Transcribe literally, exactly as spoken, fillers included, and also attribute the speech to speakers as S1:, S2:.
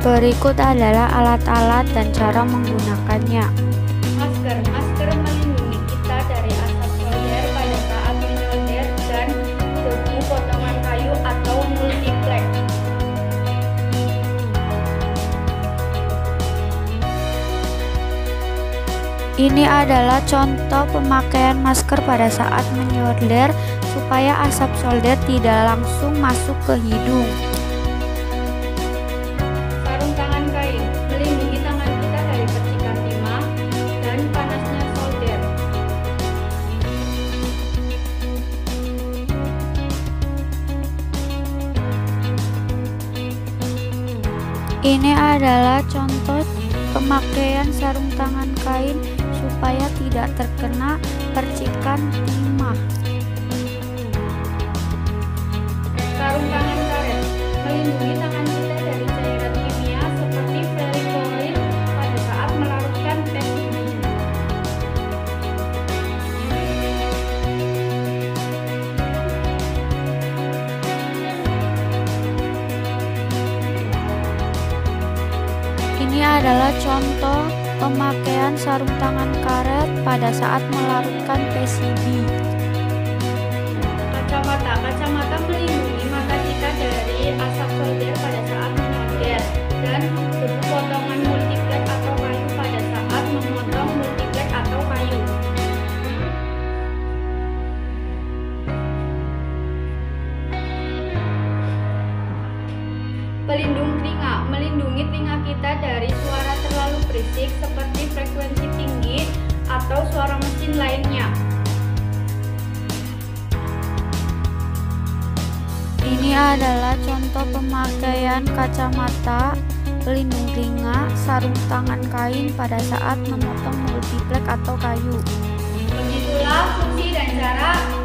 S1: Berikut adalah alat-alat dan cara menggunakannya.
S2: Masker. Masker melindungi kita dari asap solder pada saat menyolder dan debu potongan kayu atau multiplek.
S1: Ini adalah contoh pemakaian masker pada saat menyolder supaya asap solder tidak langsung masuk ke hidung.
S2: Sarung tangan kain melindungi tangan kita dari percikan timah dan panasnya solder.
S1: Ini adalah contoh pemakaian sarung tangan kain supaya tidak terkena percikan timah.
S2: Sarung tangan karet melindungi tangan kita dari cairan kimia seperti fluoride pada saat melarutkan pesimin.
S1: Ini adalah contoh pemakaian sarung tangan karet pada saat melarutkan P C B.
S2: Kacamata. Kacamata melindungi mata kita dari asap solder pada saat menyolder dan debu potongan multiplek atau kayu pada saat memotong multiplek atau kayu. Pelindung telinga melindungi telinga kita dari suara terlalu berisik seperti frekuensi tinggi atau suara mesin lainnya.
S1: Ini adalah contoh pemakaian kacamata, pelindung telinga, sarung tangan kain pada saat memotong multiplek atau kayu.
S2: Begitulah fungsi dan cara